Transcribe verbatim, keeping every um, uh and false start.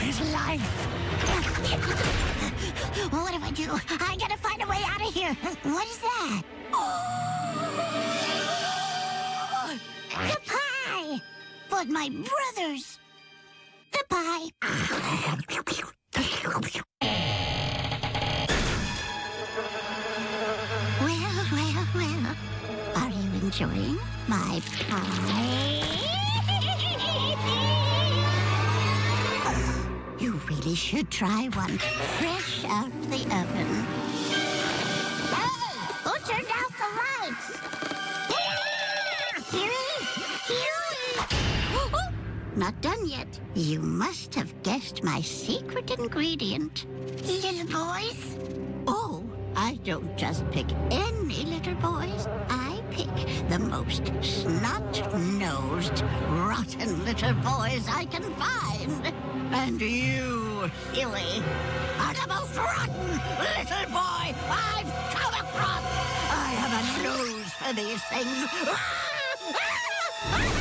his life. What do I do? I gotta find a way out of here. What is that? Oh! The pie! But my brothers! The pie! Well, well, well. Are you enjoying my pie? You really should try one. Fresh out of the oven. Hey! Who turned out the lights? Huey! Huey! Not done yet. You must have guessed my secret ingredient. Little boys? Oh, I don't just pick any little boys. I pick the most snot-nosed, rotten little boys I can find. And you, Huey, are the most rotten little boy I've come across. I have a nose for these things.